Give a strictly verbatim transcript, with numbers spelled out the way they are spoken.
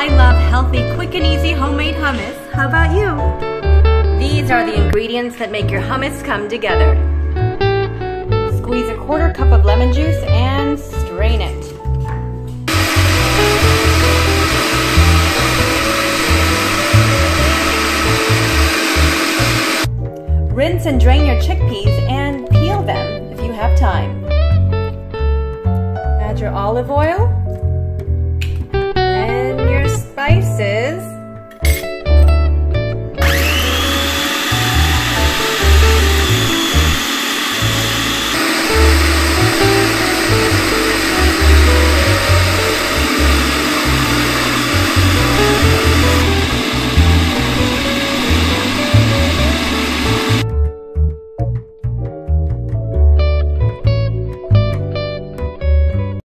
I love healthy, quick and easy homemade hummus. How about you? These are the ingredients that make your hummus come together. Squeeze a quarter cup of lemon juice and strain it. Rinse and drain your chickpeas and peel them if you have time. Add your olive oil